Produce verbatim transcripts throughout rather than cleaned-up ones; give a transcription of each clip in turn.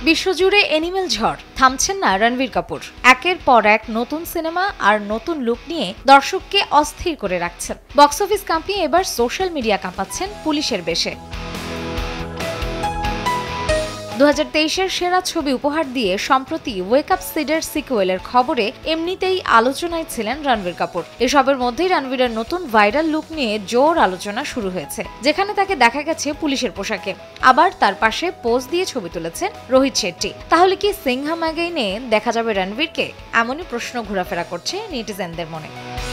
বিশ্বজুড়ে এনিমেল ঝড়, থামছেন না রণবীর কাপুর। একের পর এক নতুন সিনেমা আর নতুন লুক নিয়ে দর্শককে অস্থির করে রাখছেন। বক্স অফিস কাঁপিয়ে এবার সোশ্যাল মিডিয়া কাঁপাচ্ছেন পুলিশের বেশে। দু হাজার তেইশের সেরা ছবি উপহার দিয়ে সম্প্রতি ওয়েক আপ সিডের সিকুয়েলের খবরে এমনিতেই আলোচনায় ছিলেন রণবীর কাপুর। এসবের মধ্যেই রণবীরের নতুন ভাইরাল লুক নিয়ে জোর আলোচনা শুরু হয়েছে, যেখানে তাকে দেখা গেছে পুলিশের পোশাকে। আবার তার পাশে পোজ দিয়ে ছবি তুলেছেন রোহিত শেট্টি। তাহলে কি সিংহাম ম্যাগাজিনে দেখা যাবে রণবীরকে? এমনই প্রশ্ন ঘোরাফেরা করছে নেটিজেনদের মনে।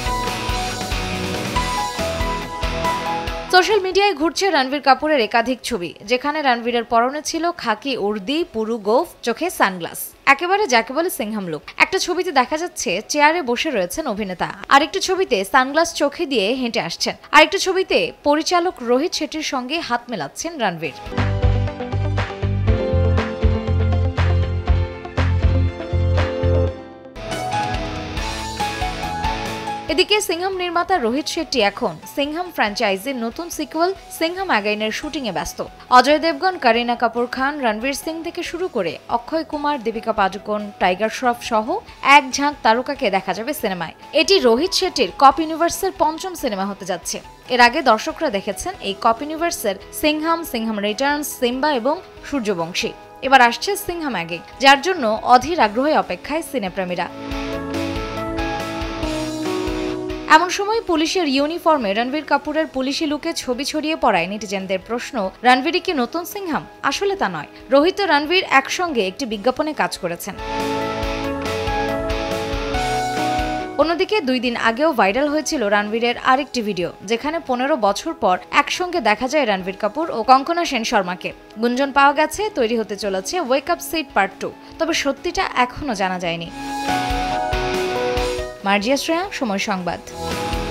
সোশ্যাল মিডিয়ায় ঘুরছে রণবীর কাপুরের একাধিক ছবি, যেখানে রণবীরের পরনে ছিল খাকি উর্দি, পুরু গোফ, চোখে সানগ্লাস, একেবারে যাকে বলে সিংহাম লুক। একটা ছবিতে দেখা যাচ্ছে চেয়ারে বসে রয়েছেন অভিনেতা, আরেকটা ছবিতে সানগ্লাস চোখে দিয়ে হেঁটে আসছেন, আরেকটা ছবিতে পরিচালক রোহিত শেট্টির সঙ্গে হাত মেলাচ্ছেন রণবীর। এদিকে সিংহাম নির্মাতা রোহিত শেট্টি এখন সিংহাম ফ্র্যাঞ্চাইজির নতুন সিকুয়েল সিংহাম ম্যাগাজিনের শুটিংয়ে ব্যস্ত। অজয় দেবগন, করিনা কাপুর খান, রণবীর সিং থেকে শুরু করে অক্ষয় কুমার, দীপিকা পাডুকোন, টাইগার শ্রফ সহ এক ঝাঁক তারকাকে দেখা যাবে সিনেমায়। এটি রোহিত শেট্টির কপ ইউনিভার্সের পঞ্চম সিনেমা হতে যাচ্ছে। এর আগে দর্শকরা দেখেছেন এই কপ ইউনিভার্সের সিংহাম, সিংহাম রিটার্নস, সিম্বা এবং সূর্যবংশী। এবার আসছে সিংহাম ম্যাগাজিন, যার জন্য অধীর আগ্রহে অপেক্ষায় সিনেপ্রেমীরা। এমন সময় পুলিশের ইউনিফর্মে রণবীর কাপুরের পুলিশি লুকে ছবি ছড়িয়ে পড়ায় নেটিজেনদের প্রশ্ন, রণবীরই কি নতুন সিংহাম? আসলে তা নয়। রোহিত ও রণবীর একসঙ্গে একটি বিজ্ঞাপনে কাজ করেছেন। অন্যদিকে দুই দিন আগেও ভাইরাল হয়েছিল রণবীরের আরেকটি ভিডিও, যেখানে পনেরো বছর পর একসঙ্গে দেখা যায় রণবীর কাপুর ও কঙ্কনা সেন শর্মাকে। গুঞ্জন পাওয়া গেছে তৈরি হতে চলেছে wake up Sid part two, তবে সত্যিটা এখনো জানা যায়নি। মার্জিয়া শ্রেয়া, সময় সংবাদ।